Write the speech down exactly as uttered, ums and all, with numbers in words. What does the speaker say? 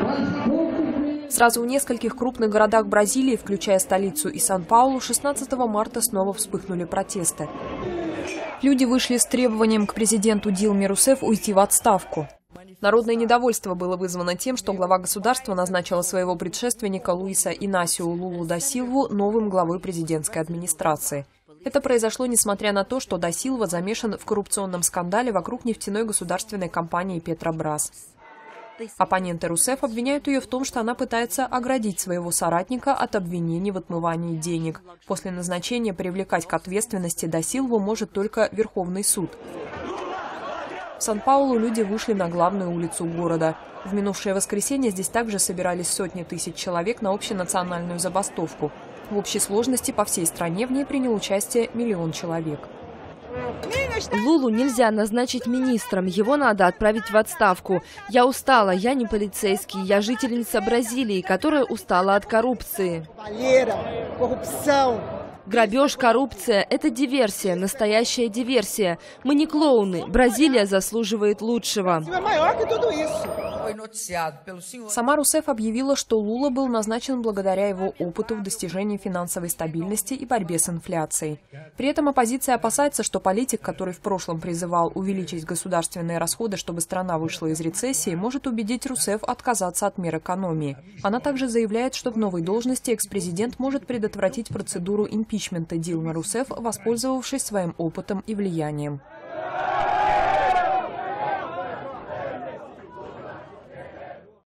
Сразу в нескольких крупных городах Бразилии, включая столицу и Сан-Паулу, шестнадцатого марта снова вспыхнули протесты. Люди вышли с требованием к президенту Дилме Русефф уйти в отставку. Народное недовольство было вызвано тем, что глава государства назначила своего предшественника Луиса Инасио Лулу да Силву новым главой президентской администрации. Это произошло несмотря на то, что да Силва замешан в коррупционном скандале вокруг нефтяной государственной компании «Петробрас». Оппоненты Русефф обвиняют ее в том, что она пытается оградить своего соратника от обвинений в отмывании денег. После назначения привлекать к ответственности да Силву может только Верховный суд. В Сан-Паулу люди вышли на главную улицу города. В минувшее воскресенье здесь также собирались сотни тысяч человек на общенациональную забастовку. В общей сложности по всей стране в ней принял участие миллион человек. Лулу нельзя назначить министром, его надо отправить в отставку. Я устала, я не полицейский, я жительница Бразилии, которая устала от коррупции. Грабеж, коррупция – это диверсия, настоящая диверсия. Мы не клоуны, Бразилия заслуживает лучшего. Сама Русефф объявила, что Лула был назначен благодаря его опыту в достижении финансовой стабильности и борьбе с инфляцией. При этом оппозиция опасается, что политик, который в прошлом призывал увеличить государственные расходы, чтобы страна вышла из рецессии, может убедить Русефф отказаться от мер экономии. Она также заявляет, что в новой должности экс-президент может предотвратить процедуру импичмента Дилмы Русефф, воспользовавшись своим опытом и влиянием.